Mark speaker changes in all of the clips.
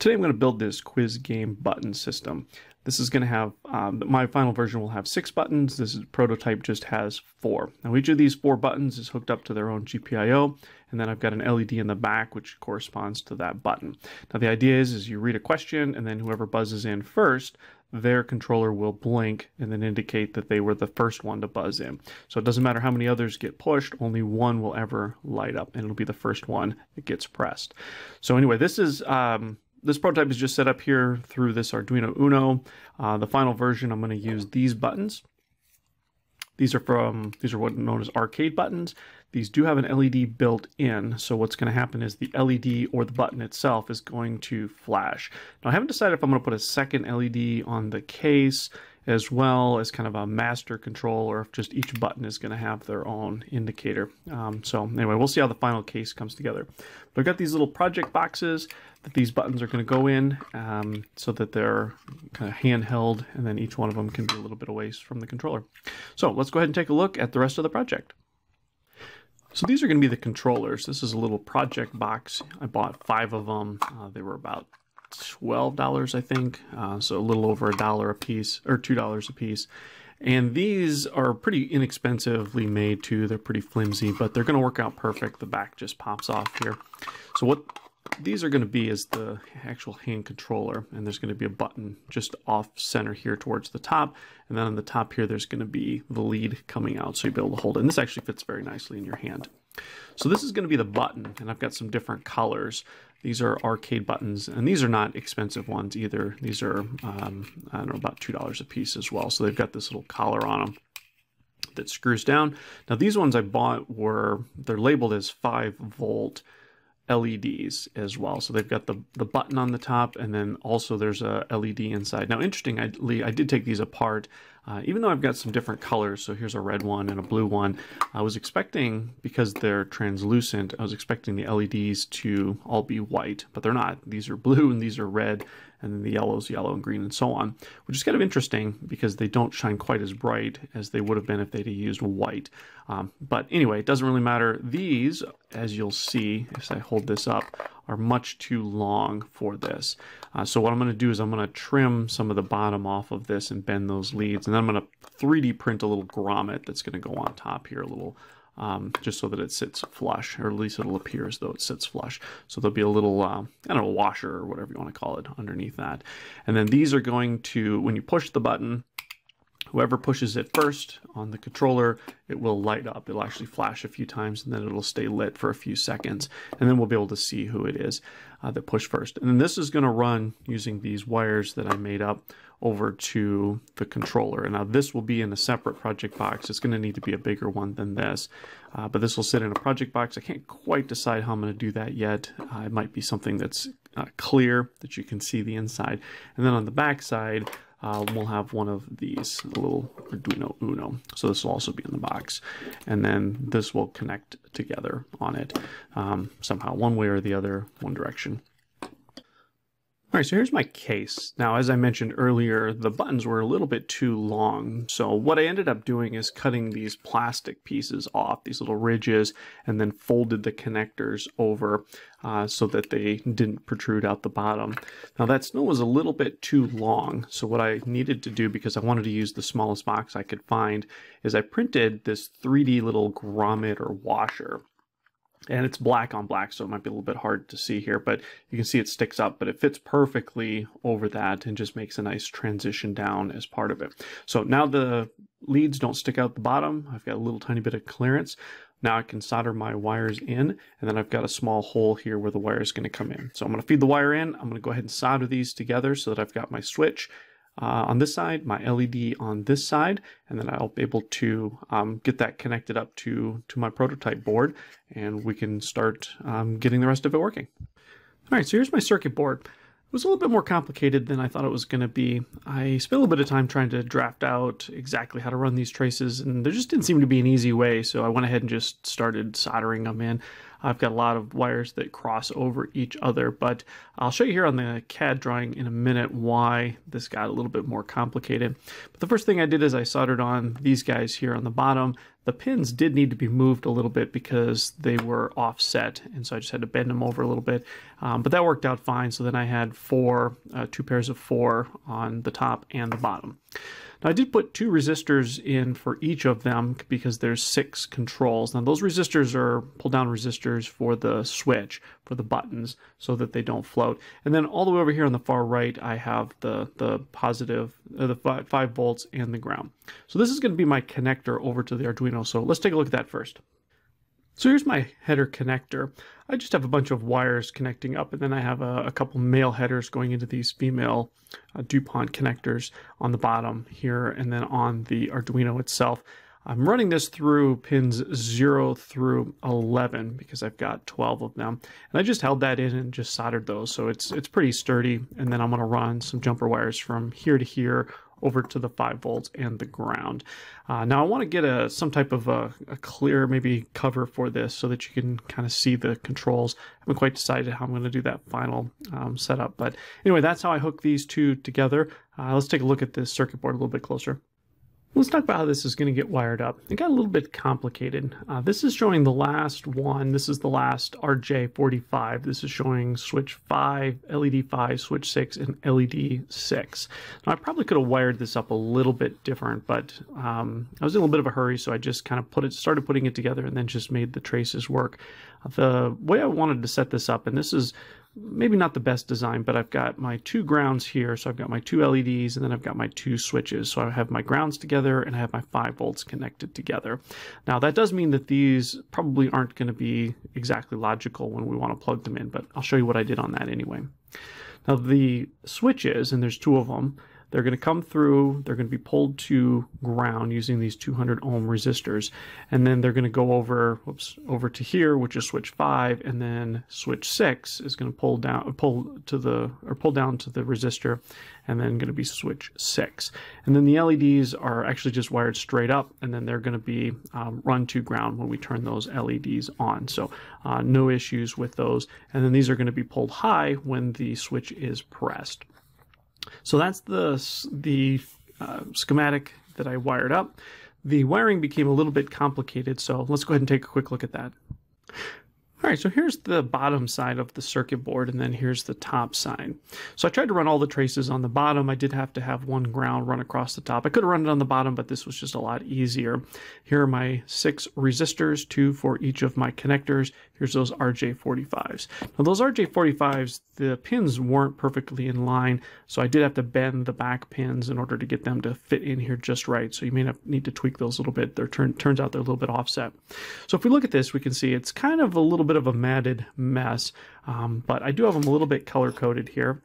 Speaker 1: Today I'm going to build this quiz game button system. This is going to have, my final version will have 6 buttons. This prototype just has 4. Now each of these 4 buttons is hooked up to their own GPIO, and then I've got an LED in the back which corresponds to that button. Now the idea is you read a question, and then whoever buzzes in first, their controller will blink and then indicate that they were the first one to buzz in. So it doesn't matter how many others get pushed, only one will ever light up, and it'll be the first one that gets pressed. So anyway, this is this prototype is just set up here through this Arduino Uno. The final version, I'm going to use these buttons. These are what are known as arcade buttons. These do have an LED built in, so what's going to happen is the LED or the button itself is going to flash. Now I haven't decided if I'm going to put a second LED on the case as well as kind of a master control, or if just each button is going to have their own indicator. So anyway, we'll see how the final case comes together. But I've got these little project boxes that these buttons are going to go in, so that they're kind of handheld, and then each one of them can be a little bit away from the controller. So let's go ahead and take a look at the rest of the project. So these are going to be the controllers. This is a little project box. I bought 5 of them. They were about $12, I think, so a little over $1 a piece, or $2 a piece. And these are pretty inexpensively made too. They're pretty flimsy, but they're going to work out perfect. The back just pops off here. So what these are going to be is the actual hand controller, and there's going to be a button just off center here towards the top, and then on the top here there's going to be the lead coming out, so you'll be able to hold it. And this actually fits very nicely in your hand. So this is going to be the button, and I've got some different colors. These are arcade buttons, and these are not expensive ones either. These are, I don't know, about $2 a piece as well. So they've got this little collar on them that screws down. Now these ones I bought they're labeled as 5-volt LEDs as well. So they've got the button on the top, and then also there's a LED inside. Now interestingly, I did take these apart, even though I've got some different colors. So here's a red one and a blue one. I was expecting, because they're translucent, I was expecting the LEDs to all be white, but they're not. These are blue and these are red, and then the yellow's yellow and green and so on, which is kind of interesting because they don't shine quite as bright as they would have been if they'd used white. But anyway, it doesn't really matter. These, as you'll see, as I hold this up, are much too long for this. So what I'm going to do is I'm going to trim some of the bottom off of this and bend those leads, and then I'm going to 3D print a little grommet that's going to go on top here a little, just so that it sits flush, or at least it'll appear as though it sits flush. So there'll be a little, I don't know, washer or whatever you want to call it underneath that. And then these are going to, when you push the button, whoever pushes it first on the controller, it will light up. It'll actually flash a few times, and then it'll stay lit for a few seconds. And then we'll be able to see who it is that pushed first. And then this is going to run using these wires that I made up over to the controller. And now this will be in a separate project box. It's going to need to be a bigger one than this, but this will sit in a project box. I can't quite decide how I'm going to do that yet. It might be something that's clear, that you can see the inside. And then on the back side, we'll have one of these, a little Arduino Uno. So this will also be in the box. And then this will connect together on it somehow, one way or the other, one direction. All right, so here's my case. Now, as I mentioned earlier, the buttons were a little bit too long. So what I ended up doing is cutting these plastic pieces off, these little ridges, and then folded the connectors over so that they didn't protrude out the bottom. Now that still was a little bit too long. So what I needed to do, because I wanted to use the smallest box I could find, is I printed this 3D little grommet or washer. And it's black on black, so it might be a little bit hard to see here, but you can see it sticks up, but it fits perfectly over that and just makes a nice transition down as part of it. So now the leads don't stick out the bottom. I've got a little tiny bit of clearance. Now I can solder my wires in, and then I've got a small hole here where the wire is going to come in. So I'm going to feed the wire in. I'm going to go ahead and solder these together so that I've got my switch on this side, my LED on this side, and then I'll be able to get that connected up to my prototype board, and we can start getting the rest of it working. All right, so here's my circuit board. It was a little bit more complicated than I thought it was going to be. I spent a little bit of time trying to draft out exactly how to run these traces, and there just didn't seem to be an easy way, so I went ahead and just started soldering them in. I've got a lot of wires that cross over each other, but I'll show you here on the CAD drawing in a minute why this got a little bit more complicated. But the first thing I did is I soldered on these guys here on the bottom. The pins did need to be moved a little bit because they were offset, and so I just had to bend them over a little bit, but that worked out fine. So then I had two pairs of 4 on the top and the bottom. Now I did put 2 resistors in for each of them because there's 6 controls. Now those resistors are pull down resistors for the switch, for the buttons, so that they don't float. And then all the way over here on the far right, I have the positive, the 5 volts and the ground. So this is going to be my connector over to the Arduino. So let's take a look at that first. So here's my header connector. I just have a bunch of wires connecting up, and then I have a couple male headers going into these female DuPont connectors on the bottom here, and then on the Arduino itself. I'm running this through pins 0 through 11 because I've got 12 of them. And I just held that in and just soldered those, so it's pretty sturdy. And then I'm going to run some jumper wires from here to here over to the 5 volts and the ground. Now I want to get some type of a clear maybe cover for this so that you can kind of see the controls. I haven't quite decided how I'm going to do that final setup, but anyway, that's how I hook these two together. Let's take a look at this circuit board a little bit closer. Let's talk about how this is going to get wired up. It got a little bit complicated. This is showing the last one. This is the last RJ45. This is showing switch 5, LED 5, switch 6, and LED 6. Now, I probably could have wired this up a little bit different, but I was in a little bit of a hurry, so I just kind of started putting it together and then just made the traces work. The way I wanted to set this up, and this is maybe not the best design, but I've got my 2 grounds here. So I've got my 2 LEDs and then I've got my 2 switches. So I have my grounds together and I have my 5 volts connected together. Now that does mean that these probably aren't going to be exactly logical when we want to plug them in, but I'll show you what I did on that anyway. Now the switches, and there's 2 of them, they're going to come through, they're going to be pulled to ground using these 200 ohm resistors, and then they're going to go over to here, which is switch 5, and then switch 6 is going to pull down to the resistor, and then going to be switch 6. And then the LEDs are actually just wired straight up, and then they're going to be run to ground when we turn those LEDs on. So no issues with those. And then these are going to be pulled high when the switch is pressed. So that's the schematic that I wired up. The wiring became a little bit complicated, so let's go ahead and take a quick look at that. All right, so here's the bottom side of the circuit board, and then here's the top side. So I tried to run all the traces on the bottom. I did have to have 1 ground run across the top. I could have run it on the bottom, but this was just a lot easier. Here are my 6 resistors, 2 for each of my connectors. Here's those RJ45s. Now those RJ45s, the pins weren't perfectly in line, so I did have to bend the back pins in order to get them to fit in here just right. So you may need to tweak those a little bit. Turns out they're a little bit offset. So if we look at this, we can see it's kind of a little bit of a matted mess, but I do have them a little bit color coded here.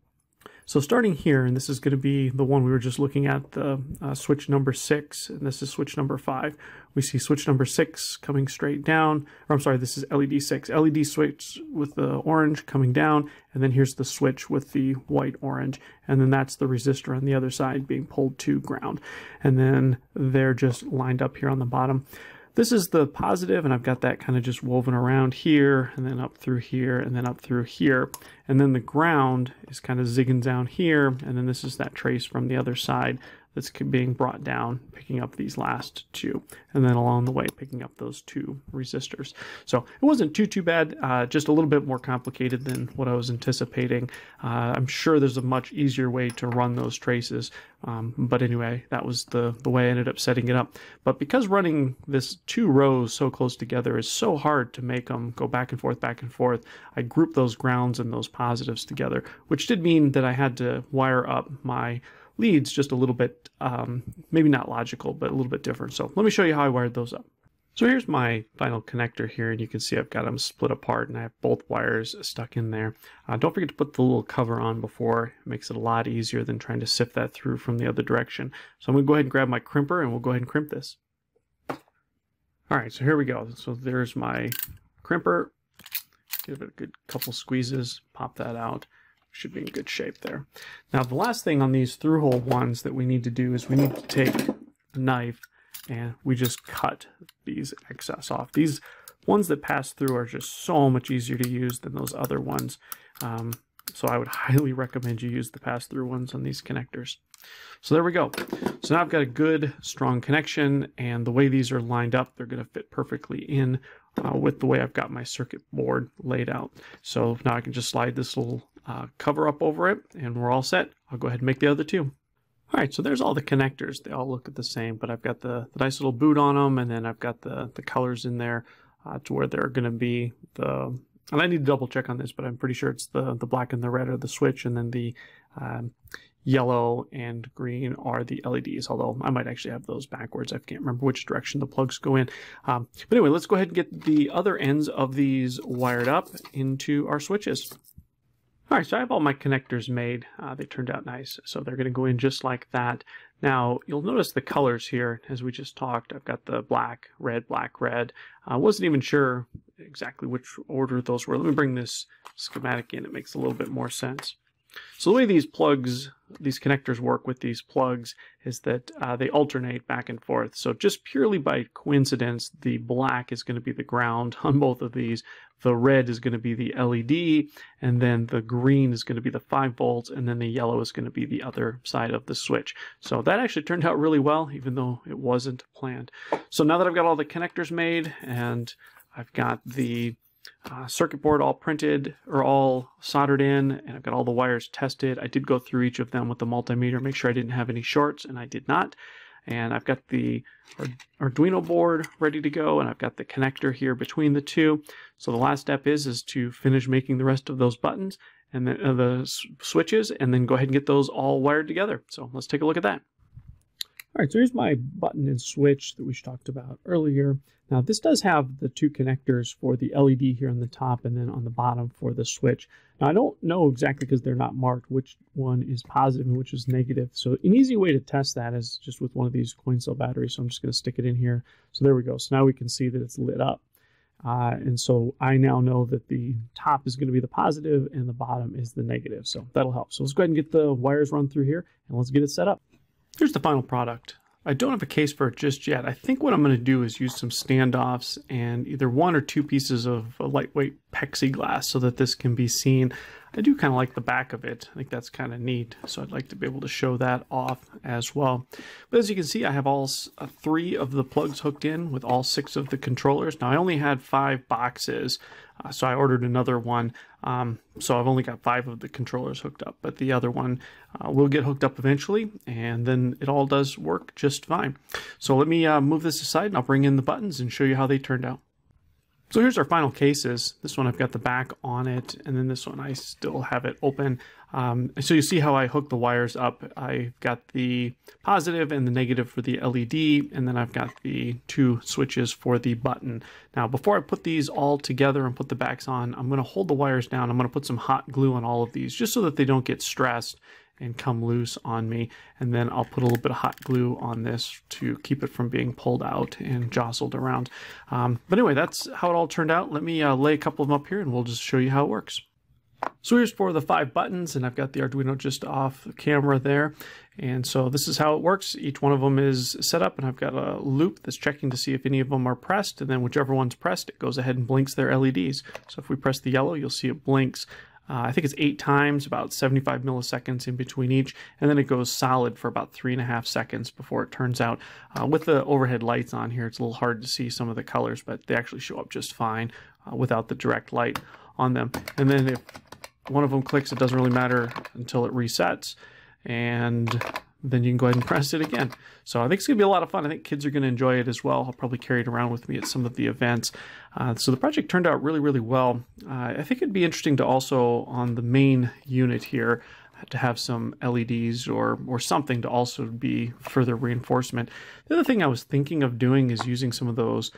Speaker 1: So starting here, and this is going to be the one we were just looking at, the switch number 6, and this is switch number 5. We see switch number 6 coming straight down, or I'm sorry, this is LED 6. LED switch with the orange coming down, and then here's the switch with the white orange, and then that's the resistor on the other side being pulled to ground. And then they're just lined up here on the bottom. This is the positive, and I've got that kind of just woven around here, and then up through here, and then up through here. And then the ground is kind of zigging down here, and then this is that trace from the other side that's being brought down, picking up these last 2, and then along the way picking up those 2 resistors. So it wasn't too bad, just a little bit more complicated than what I was anticipating. I'm sure there's a much easier way to run those traces, but anyway, that was the way I ended up setting it up. But because running this 2 rows so close together is so hard to make them go back and forth, I grouped those grounds and those positives together, which did mean that I had to wire up my leads just a little bit, maybe not logical, but a little bit different. So let me show you how I wired those up. So here's my final connector here, and you can see I've got them split apart, and I have both wires stuck in there. Don't forget to put the little cover on before. It makes it a lot easier than trying to sift that through from the other direction. So I'm going to go ahead and grab my crimper, and we'll go ahead and crimp this. All right, so here we go. So there's my crimper. Give it a good couple squeezes, pop that out. Should be in good shape there. Now the last thing on these through-hole ones that we need to do is we need to take a knife and we just cut these excess off. These Ones that pass through are just so much easier to use than those other ones. So I would highly recommend you use the pass-through ones on these connectors. So there we go. So now I've got a good, strong connection, and the way these are lined up, they're going to fit perfectly in with the way I've got my circuit board laid out. So now I can just slide this little cover up over it, and we're all set. I'll go ahead and make the other two. All right, so there's all the connectors. They all look the same, but I've got the nice little boot on them, and then I've got the colors in there to where they're going to be the... And I need to double check on this, but I'm pretty sure it's the black and the red are the switch, and then the yellow and green are the LEDs, although I might actually have those backwards. I can't remember which direction the plugs go in. But anyway, let's go ahead and get the other ends of these wired up into our switches. All right, so I have all my connectors made. They turned out nice, so they're going to go in just like that. Now, you'll notice the colors here, as we just talked. I've got the black, red. I wasn't even sure exactly which order those were. Let me bring this schematic in. It makes a little bit more sense. So the way these connectors work with these plugs is that they alternate back and forth. So just purely by coincidence, the black is going to be the ground on both of these. The red is going to be the LED, and then the green is going to be the 5 volts, and then the yellow is going to be the other side of the switch. So that actually turned out really well, even though it wasn't planned. So now that I've got all the connectors made, and I've got the circuit board all printed or all soldered in, and I've got all the wires tested. I did go through each of them with the multimeter, make sure I didn't have any shorts, and I did not. And I've got the Arduino board ready to go, and I've got the connector here between the two. So the last step is to finish making the rest of those buttons and then the switches, and then go ahead and get those all wired together. So let's take a look at that. All right, so here's my button and switch that we talked about earlier. Now this does have the two connectors for the LED here on the top and then on the bottom for the switch. Now I don't know exactly, because they're not marked, which one is positive and which is negative. So an easy way to test that is just with one of these coin cell batteries. So I'm just going to stick it in here. So there we go. So now we can see that it's lit up. And so I now know that the top is going to be the positive and the bottom is the negative. So that'll help. So let's go ahead and get the wires run through here and let's get it set up. Here's the final product. I don't have a case for it just yet. I think what I'm going to do is use some standoffs and either 1 or 2 pieces of a lightweight plexiglass so that this can be seen. I do kind of like the back of it. I think that's kind of neat. So I'd like to be able to show that off as well. But as you can see, I have all 3 of the plugs hooked in with all 6 of the controllers. Now I only had 5 boxes, so I ordered another one. So I've only got 5 of the controllers hooked up, but the other one will get hooked up eventually, and then it all does work just fine. So let me move this aside and I'll bring in the buttons and show you how they turned out. So here's our final cases. This one I've got the back on it, and then this one I still have it open. So you see how I hook the wires up. I've got the positive and the negative for the LED, and then I've got the 2 switches for the button. Now before I put these all together and put the backs on, I'm going to hold the wires down. I'm going to put some hot glue on all of these just so that they don't get stressed and come loose on me, and then I'll put a little bit of hot glue on this to keep it from being pulled out and jostled around. But anyway, that's how it all turned out. Let me lay a couple of them up here and we'll just show you how it works. So here's for the 5 buttons, and I've got the Arduino just off the camera there. And so this is how it works. Each one of them is set up, and I've got a loop that's checking to see if any of them are pressed, and then whichever one's pressed, it goes ahead and blinks their LEDs. So if we press the yellow, you'll see it blinks. I think it's 8 times, about 75 milliseconds in between each, and then it goes solid for about 3.5 seconds before it turns out. With the overhead lights on here, it's a little hard to see some of the colors, but they actually show up just fine without the direct light on them. And then if one of them clicks, it doesn't really matter until it resets, and then you can go ahead and press it again. So I think it's going to be a lot of fun. I think kids are going to enjoy it as well. I'll probably carry it around with me at some of the events. So the project turned out really, really well. I think it'd be interesting to also, on the main unit here, to have some LEDs or something to also be further reinforcement. The other thing I was thinking of doing is using some of those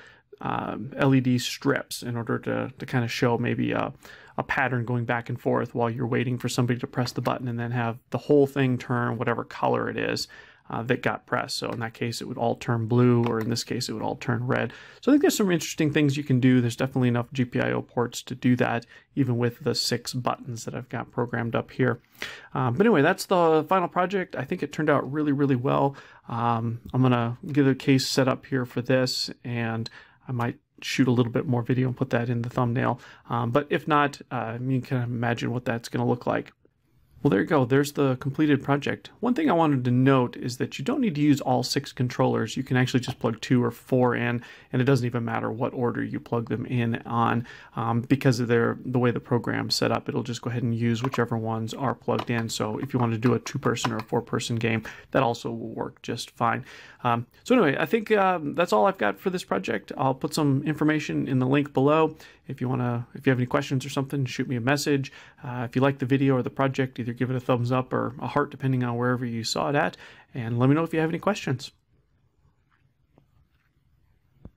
Speaker 1: LED strips in order to kind of show maybe a pattern going back and forth while you're waiting for somebody to press the button, and then have the whole thing turn whatever color it is that got pressed. So in that case, it would all turn blue, or in this case, it would all turn red. So I think there's some interesting things you can do. There's definitely enough GPIO ports to do that, even with the 6 buttons that I've got programmed up here. But anyway, that's the final project. I think it turned out really, really well. I'm going to get a case set up here for this, and I might shoot a little bit more video and put that in the thumbnail. But if not, you can imagine what that's going to look like. Well, there you go. There's the completed project. One thing I wanted to note is that you don't need to use all 6 controllers. You can actually just plug 2 or 4 in, and it doesn't even matter what order you plug them in on, because of the way the program's set up. It'll just go ahead and use whichever ones are plugged in. So if you want to do a 2-person or a 4-person game, that also will work just fine. So anyway, I think that's all I've got for this project. I'll put some information in the link below. If you have any questions or something, shoot me a message. If you like the video or the project, either give it a thumbs up or a heart, depending on wherever you saw it at, and let me know if you have any questions.